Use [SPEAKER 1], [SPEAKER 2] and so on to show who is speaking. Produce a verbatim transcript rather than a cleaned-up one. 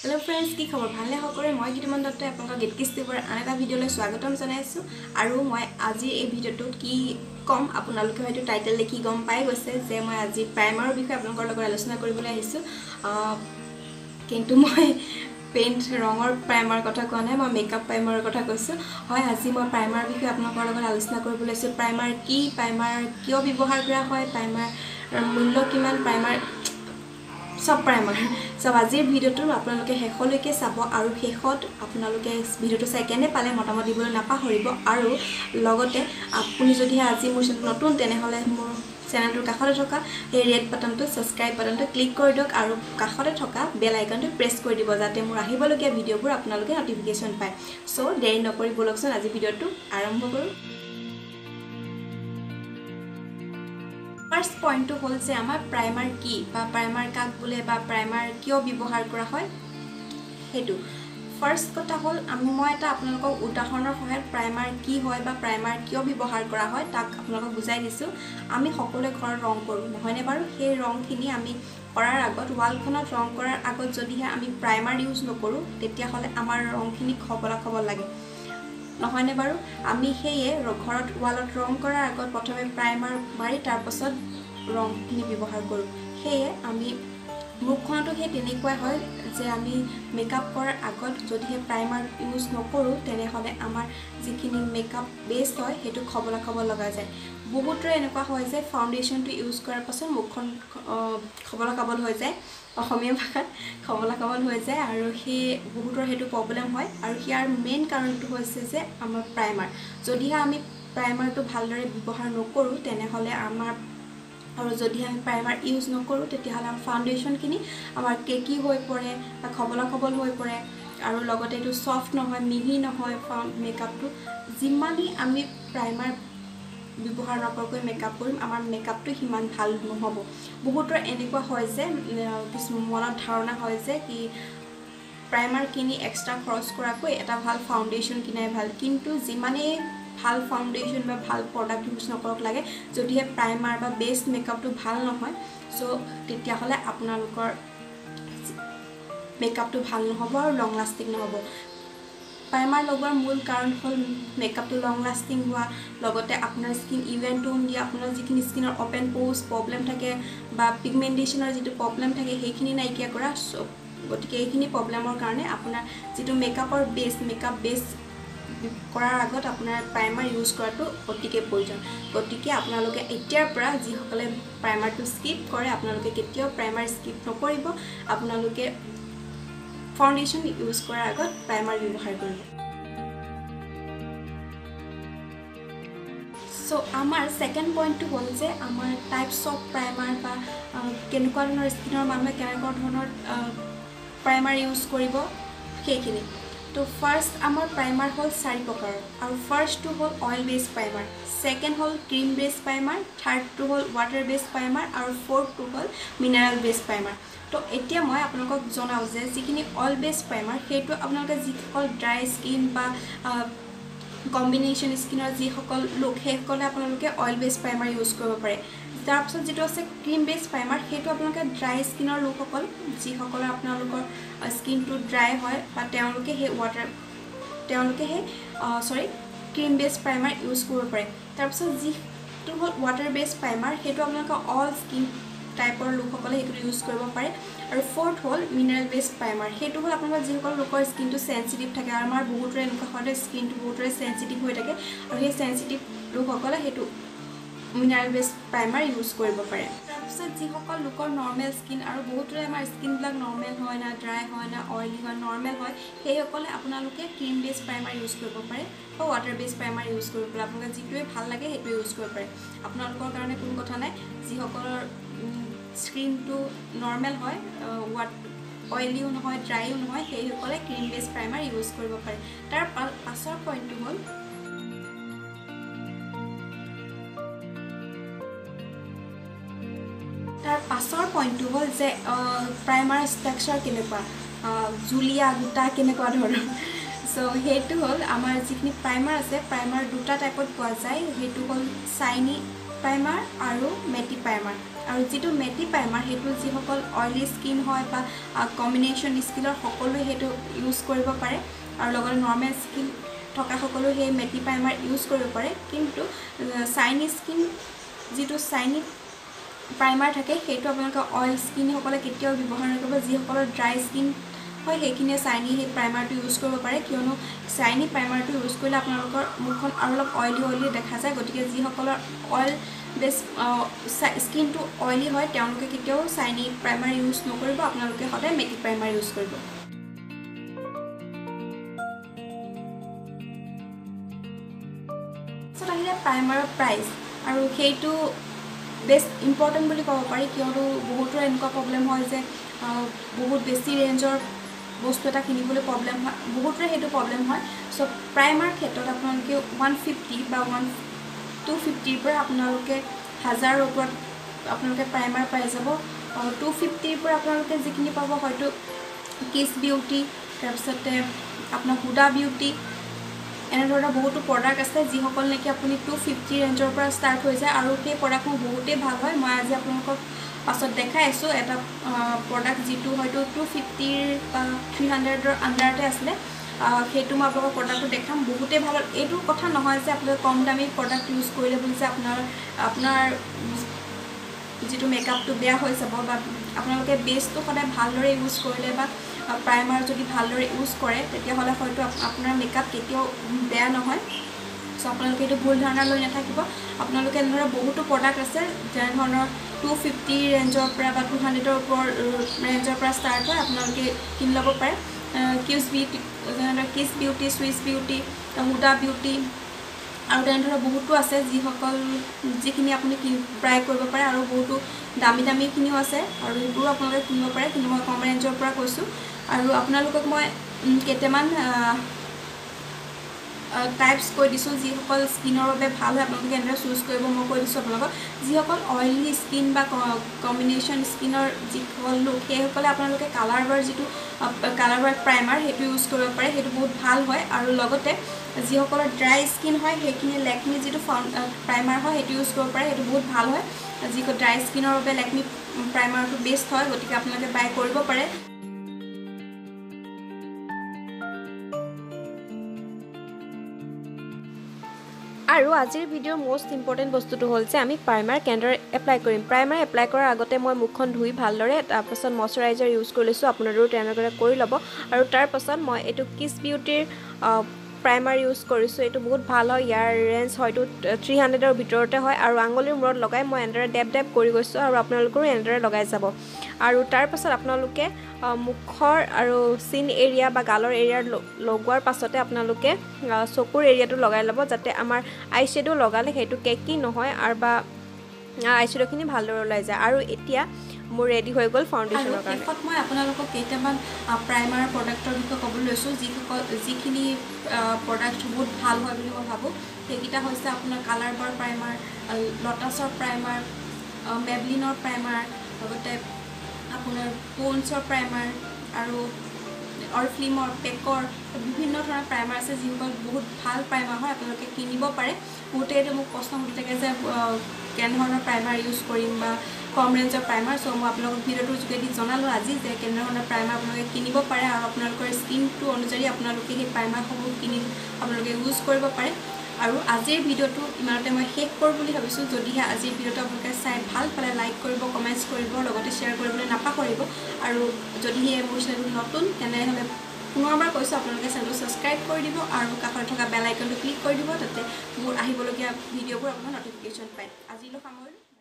[SPEAKER 1] hello friends की खबर ভালে হকৰে মই গিতমান দত্তই আপোনাক গীত কিস্তিবৰ আন এটা ভিডিঅলৈ স্বাগতম জনাইছো আৰু মই আজি এই ভিডিঅটোত কি কম আপোনালোকে হয়তো টাইটেল দেখি গম পাই গৈছে যে মই আজি প্ৰাইমাৰৰ বিষয়ে আপোনালোকৰ লগত আলোচনা কৰিবলৈ আহিছো কিন্তু মই পেইন্ট ৰঙৰ প্ৰাইমাৰ কথা কোৱা নাই মই মেকআপ প্ৰাইমাৰৰ কথা কৈছো হয় আজি মই প্ৰাইমাৰ বিষয়ে আপোনালোকৰ লগত আলোচনা কৰিবলৈ আহিছো প্ৰাইমাৰ কি প্ৰাইমাৰ কিয় ব্যৱহাৰ কৰা হয় প্ৰাইমাৰ মূল্য কিমান প্ৰাইমাৰ सब प्राइमार सब आज भिडिओটো আপোনালোকে হেখলৈকে চাব আৰু হেখত আপোনালোকে ভিডিওটো চাই কেনে পালে মতামত দিবলৈ নাপাহৰিব আৰু লগতে আপুনি যদি আজি মোৰ চেনেল নতুন তেনে হলে মোৰ চেনেলটোৰ কাষতে থকা এই ৰেড বাটনটো সাবস্ক্ৰাইব বাটনটো ক্লিক কৰি দিয়ক আৰু কাষতে থকা বেল আইকনটো প্ৰেছ কৰি দিব যাতে মোৰ আহিবলগীয়া ভিডিওবোৰ আপোনালোকে নটিফিকেশন পায় সো দেৰি নকৰি বলকচোন আজি ভিডিওটো আৰম্ভ কৰো First point to hold se amar primer ki ba primer kak bole ba primer kyo bibohar kora hoy hetu first kotha hol ami moi eta apnalok udahoronor hoy primer ki hoy ba primer kyo bibohar kora hoy tak apnalok bujai disu ami hokole ghor rong koru nohone baru he rong khini ami korar agot wall khonot rong korar agot jodi ha ami primer use nokoru tetia hole amar rong khini khobola khobol lage নহয়নে বাৰু আমি হেয়ে ঘৰত ওয়ালত ৰং কৰাৰ আগত প্ৰথমে primer মাৰি তাৰ পাছত ৰং খিনি ব্যৱহাৰ কৰো হেয়ে আমি মুখখনটো হে তেনেকুৱা হয় যে আমি মেকআপ কৰাৰ আগত যদি হে প্ৰাইমাৰ ইউজ নকৰো তেনে হলে আমাৰ যিখিনি মেকআপ বেস হয় হেতু খবলা খবল লগা যায় বহুতৰে এনেকুৱা হয় যে ফাউন্ডেশনটো ইউজ কৰাৰ পাছত মুখখন খবলা খবল হৈ যায় অসমীয়া ভাষাত খবলা খবল হৈ যায় আৰু হে বহুতৰ হেতু প্ৰবলেম হয় আৰু হিয়াৰ মেইন কাৰণটো হৈছে যে আমাৰ প্ৰাইমাৰ যদিহে আমি প্ৰাইমাৰটো ভালদৰে ব্যৱহাৰ নকৰো তেনে হলে আমাৰ আৰু যদি আমি প্ৰাইমাৰ ইউজ নকৰো তেতিয়া হলে ফাউন্ডেশন কিনি আমাৰ কেকি হৈ পৰে বা খবলা খবল হৈ পৰে আৰু লগতে এটো সফট নহয় মিহি নহয় মেকআপটো জিমানি আমি প্ৰাইমাৰ ব্যৱহাৰ নকৰকৈ মেকআপ কৰিম আমাৰ মেকআপটো হিমান ভাল নহব বহুতৰ এনেকুৱা হয় যে কিছু মনত ধাৰণা হয় যে কি প্ৰাইমাৰ কিনি এক্সট্ৰা খৰচ কৰাকৈ এটা ভাল ফাউন্ডেশন কিনাই ভাল কিন্তু জিমানে ভাল ফাউন্ডেশন বা ভাল প্ৰডাক্ট ইউজ নকৰক লাগে যদিহে প্ৰাইমাৰ বা বেস মেকআপটো ভাল নহয় সো তেতিয়া হলে আপোনালোকৰ মেকআপটো ভাল নহব আৰু লং লাষ্টিং নহব প্ৰাইমাৰ লগৰ মূল কাৰণ হল মেকআপটো লং লাষ্টিং হোৱা লগতে আপোনাৰ স্কিন ইভেন টোন দিয়া আপোনাৰ যিখিনি স্কিনৰ ওপেন পোৰ্স প্ৰবলেম থাকে বা পিগমেন্টেশনৰ যিটো প্ৰবলেম থাকে সেইখিনি নাইকিয়া কৰা গতিকে এইখিনি প্ৰবলেমৰ কাৰণে আপোনাৰ যিটো মেকআপৰ বেস মেকআপ বেস কৰাৰ আগত আপোনাৰ প্ৰাইমাৰ ইউজ কৰাটো অতিকে প্ৰয়োজন গতিকে আপোনালোকে এতিয়াৰ পৰা যি সকলে প্ৰাইমাৰটো স্কিপ কৰে আপোনালোকে কেতিয়াও প্ৰাইমাৰ স্কিপ নকৰিব আপোনালোকে ফাউন্ডেশন ইউজ কৰাৰ আগত প্ৰাইমাৰ ব্যৱহাৰ কৰিব সো আমাৰ সেকেন্ড পইণ্টটো হ'ল যে আমাৰ টাইপস অফ প্ৰাইমাৰ বা কেনেকুৱা ধৰণৰ স্কিনৰ মানুহে কেনেকুৱা ধৰণৰ প্ৰাইমাৰ ইউজ কৰিব সেইখিনি তো ফার্স্ট আমার প্রাইমার হল চারি প্রকার আর ফার্স্ট টু হল অয়েল বেস প্রাইমার সেকেন্ড হল ক্রিম বেস প্রাইমার থার্ড টু হল ওয়াটার বেস প্রাইমার আর ফোর্থ টু হল মিনারেল বেস প্রাইমার তো এতিয়া মই আপোনালোকক জনাও যে যিখিনি অয়েল বেস প্রাইমার সেইটো আপোনালোকে যিসকল ড্রাই স্কিন বা কম্বিনেশন স্কিনৰ যিসকল লোক সেইসকলে আপোনালোকে অয়েল বেস প্রাইমার ইউজ কৰিব পাৰে তাৰ পিছত যেটো আছে ক্ৰীম বেস প্ৰাইমাৰ সেইটো আপোনালোকে ড্ৰাই স্কিনৰ লোকসকল যিসকল আপোনালোকৰ স্কিনটো ড্ৰাই হয় বা তেওঁলোকে হে ওয়াটাৰ তেওঁলোকে হে সৰি ক্ৰীম বেস প্ৰাইমাৰ ইউজ কৰিব পাৰে তাৰ পিছত যিটো হল ওয়াটাৰ বেস প্ৰাইমাৰ সেইটো আপোনালোকে অল স্কিন টাইপৰ লোকসকলে সেইটো ইউজ কৰিব পাৰে আৰু ফোৰ্থ হল মিনাৰেল বেস প্ৰাইমাৰ সেইটো হল আপোনালোকৰ যিসকল লোকৰ স্কিনটো সেনসিটিভ থাকে আৰু আমাৰ বহুতৰে এনেকুৱা হয় স্কিনটো বহুতৰে সেনসিটিভ হৈ থাকে আৰু সেই সেনসিটিভ লোকসকলে সেইটো মিনারেল বেস প্ৰাইমাৰ ইউজ কৰিব পাৰে তাৰপিছত যিসকল লোকৰ নৰ্মেল স্কিন আৰু বহুতৰে আমাৰ স্কিন বিলাক নৰ্মেল হয় না ড্ৰাই হয় না অইলি হয় নৰ্মেল হয় সেইসকলে আপোনালোকে ক্ৰীম বেস প্ৰাইমাৰ ইউজ কৰিব পাৰে বা ওয়াটাৰ বেস প্ৰাইমাৰ ইউজ কৰিব পাৰে আপোনালোকে যিটোৱে ভাল লাগে সেইটো ইউজ কৰিব পাৰে আপোনালোকৰ কাৰণে কোনো কথা নাই যিসকলৰ স্কিনটো নৰ্মেল হয় অইলিও নহয় ড্ৰাইও নহয় সেইসকলে ক্ৰীম বেস প্ৰাইমাৰ ইউজ কৰিব পাৰে তাৰ পাছৰ পইণ্টটো হ'ল তাৰ পাছৰ পইণ্টটো হ'ল যে প্ৰাইমাৰ ষ্ট্ৰাকচাৰ কেনেকুৱা জুলিয়া গুটা কেনেকুৱা ধৰণৰ সো হেতু হ'ল আমাৰ যিখিনি প্ৰাইমাৰ আছে প্ৰাইমাৰ দুটা টাইপত পোৱা যায় হেতু হ'ল শাইনি প্ৰাইমাৰ আৰু মেটি প্ৰাইমাৰ আৰু যিটো মেটি প্ৰাইমাৰ সেইটো যিসকল অইলি স্কিন হয় বা কম্বিনেশ্যন স্কিনৰ সকলোৱে সেইটো ইউজ কৰিব পাৰে আৰু লগতে নৰ্মেল স্কিন থকা সকলো সেই মেটি প্ৰাইমাৰ ইউজ কৰিব পাৰে কিন্তু চাইনি স্কিন যিটো চাইনি প্ৰাইমাৰ থাকে সেইটো আপোনালোকে অইল স্কিন সকলে কেতিয়াও ব্যৱহাৰ নকৰিব যিসকলৰ ড্ৰাই স্কিন হয় সেইখিনিয়ে চাইনি সেই প্ৰাইমাৰটো ইউজ কৰিব পাৰে কিয়নো চাইনি প্ৰাইমাৰটো ইউজ কৰিলে আপোনালোকৰ মুখখন আৰু অলপ অইলি অইলি দেখা যায় গতিকে যিসকলৰ অইল বেছ স্কিনটো অইলি হয় তেওঁলোকে কেতিয়াও চাইনি প্ৰাইমাৰ ইউজ নকৰিব আপোনালোকে সদায় মেটি প্ৰাইমাৰ ইউজ কৰিব সো আহিলে প্ৰাইমাৰৰ প্ৰাইচ আৰু সেইটো বেষ্ট ইম্পৰ্টেণ্ট বুলি ক'ব পাৰি কিয়নো বহুতৰ এনেকুৱা প্ৰব্লেম হয় যে বহুত বেছি ৰেঞ্জৰ বস্তু এটা কিনিবলৈ প্ৰব্লেম হয় বহুতৰে সেইটো প্ৰব্লেম হয় সো প্ৰাইমাৰ ক্ষেত্ৰত আপোনালোকে ওৱান ফিফটি বা ওৱান টু ফিফটিৰ পৰা আপোনালোকে হাজাৰৰ ওপৰত আপোনালোকে প্ৰাইমাৰ পাই যাব টু ফিফটিৰ পৰা আপোনালোকে যিখিনি পাব হয়তো কিছ বিউটি তাৰপিছতে আপোনাৰ হুডা বিউটি এনেধৰণৰ বহুতো প্ৰডাক্ট আছে যিসকল নেকি আপুনি টু ফিফটি ৰেঞ্জৰ পৰা ষ্টাৰ্ট হৈ যায় আৰু সেই প্ৰডাক্টবোৰ বহুতেই ভাল হয় মই আজি আপোনালোকক পাছত দেখাই আছোঁ এটা প্ৰডাক্ট যিটো হয়তো টু ফিফটিৰ বা থ্ৰী হাণ্ড্ৰেডৰ আণ্ডাৰতে আছিলে সেইটো মই আপোনালোকক প্ৰডাক্টটো দেখাম বহুতেই ভাল এইটো কথা নহয় যে আপোনালোকে কম দামী প্ৰডাক্ট ইউজ কৰিলে বুলি যে আপোনাৰ আপোনাৰ যিটো মেকআপটো বেয়া হৈ যাব বা আপোনালোকে বেছটো সদায় ভালদৰে ইউজ কৰিলে বা প্ৰাইমাৰ যদি ভালদৰে ইউজ কৰে তেতিয়াহ'লে হয়তো আপোনাৰ মেকআপ কেতিয়াও বেয়া নহয় সো আপোনালোকে এইটো ভুল ধাৰণা লৈ নাথাকিব আপোনালোকে এনেদৰে বহুতো প্ৰডাক্ট আছে যেনেধৰণৰ টু ফিফটি ৰেঞ্জৰ পৰা বা টু হাণ্ড্ৰেডৰ ওপৰ ৰেঞ্জৰ পৰা ষ্টাৰ্ট হয় আপোনালোকে কিনি ল'ব পাৰে কিউজ বিউটি যেনেদৰে Kiss Beauty Swiss Beauty Huda Beauty আৰু তেনেধৰণৰ বহুতো আছে যিসকল যিখিনি আপুনি ট্ৰাই কৰিব পাৰে আৰু বহুতো দামী দামীখিনিও আছে আৰু সেইবোৰো আপোনালোকে কিনিব পাৰে কিন্তু মই কম ৰেঞ্জৰ পৰা কৈছোঁ আৰু আপোনালোকক মই কেইটামান টাইপছ কৈ দিছোঁ যিসকল স্কিনৰ বাবে ভাল হয় আপোনালোকে এনেদৰে চুজ কৰিব মই কৈ দিছোঁ আপোনালোকক যিসকল অইলি স্কিন বা কম্বিনেশ্যন স্কিনৰ যিসকল লোক সেইসকলে আপোনালোকে কালাৰ বাৰ যিটো কালাৰ বাৰ প্ৰাইমাৰ সেইটো ইউজ কৰিব পাৰে সেইটো বহুত ভাল হয় আৰু লগতে যিসকলৰ ড্ৰাই স্কিন হয় সেইখিনি লেকমি যিটো ফাউণ্ড প্ৰাইমাৰ হয় সেইটো ইউজ কৰিব পাৰে সেইটো বহুত ভাল হয় যিসকল ড্ৰাই স্কিনৰ বাবে লেকমি প্ৰাইমাৰটো বেষ্ট হয় গতিকে আপোনালোকে বাই কৰিব পাৰে
[SPEAKER 2] আৰু আজিৰ ভিডিঅ'ৰ মোষ্ট ইম্পৰ্টেণ্ট বস্তুটো হ'ল যে আমি প্ৰাইমাৰ কেনেদৰে এপ্লাই কৰিম প্ৰাইমাৰ এপ্লাই কৰাৰ আগতে মই মুখখন ধুই ভালদৰে তাৰপাছত মইশ্চাৰাইজাৰ ইউজ কৰি লৈছোঁ আপোনালোকেও তেনেদৰে কৰি ল'ব আৰু তাৰপাছত মই এইটো কিছ বিউটিৰ প্ৰাইমাৰ ইউজ কৰিছোঁ এইটো বহুত ভাল হয় ইয়াৰ ৰেঞ্জ হয়তো থ্ৰী হাণ্ড্ৰেডৰ ভিতৰতে হয় আৰু আঙুলিৰ মূৰত লগাই মই এনেদৰে ডেপ ডেপ কৰি গৈছোঁ আৰু আপোনালোকেও এনেদৰে লগাই যাব আৰু তাৰপাছত আপোনালোকে মুখৰ আৰু চিন এৰিয়া বা গালৰ এৰিয়াৰ লগোৱাৰ পাছতে আপোনালোকে চকুৰ এৰিয়াটো লগাই ল'ব যাতে আমাৰ আই শ্বেডো লগালে সেইটো কেকি নহয় আৰু বা আই শ্বেডোখিনি ভালদৰে ওলাই যায় আৰু এতিয়া মোৰ ৰেডি হৈ গ'ল ফাউণ্ডেশ্যনৰ কাৰণে
[SPEAKER 1] শেষত মই আপোনালোকক কেইটামান প্ৰাইমাৰ প্ৰডাক্টৰ বিষয়ে ক'বলৈ লৈছোঁ যিসকল যিখিনি প্ৰডাক্ট বহুত ভাল হয় বুলি মই ভাবোঁ সেইকেইটা হৈছে আপোনাৰ কালাৰ বাৰ প্ৰাইমাৰ লটাছৰ প্ৰাইমাৰ মেবলিনৰ প্ৰাইমাৰ লগতে আপোনাৰ প'ন্সৰ প্ৰাইমাৰ আৰু অৰফ্লিমৰ পেকৰ বিভিন্ন ধৰণৰ প্ৰাইমাৰ আছে যিসকল বহুত ভাল প্ৰাইমাৰ হয় আপোনালোকে কিনিব পাৰে বহুতে এইটো মোক প্ৰশ্ন সুধি থাকে যে কেনেধৰণৰ প্ৰাইমাৰ ইউজ কৰিম বা কম ৰেঞ্জৰ প্ৰাইমাৰ চ' মই আপোনালোকক ভিডিঅ'টোৰ যোগেদি জনালোঁ আজি যে কেনেধৰণৰ প্ৰাইমাৰ আপোনালোকে কিনিব পাৰে আৰু আপোনালোকৰ স্কিনটো অনুযায়ী আপোনালোকে সেই প্ৰাইমাৰসমূহ কিনি আপোনালোকে ইউজ কৰিব পাৰে আৰু আজিৰ ভিডিঅ'টো ইমানতে মই শেষ কৰোঁ বুলি ভাবিছোঁ যদিহে আজিৰ ভিডিঅ'টো আপোনালোকে চাই ভাল পালে লাইক কৰিব কমেণ্টছ কৰিব লগতে শ্বেয়াৰ কৰিবলৈ নাপাহৰিব আৰু যদিহে মোৰ চেনেলটো নতুন তেনেহ'লে পুনৰবাৰ কৈছোঁ আপোনালোকে চেনেলটো ছাবস্ক্ৰাইব কৰি দিব আৰু কাষত থকা বেল আইকনটো ক্লিক কৰি দিব তাতে মোৰ আহিবলগীয়া ভিডিঅ'বোৰ আপোনাৰ নটিফিকেশ্যন পায় আজিলৈ সামৰিলোঁ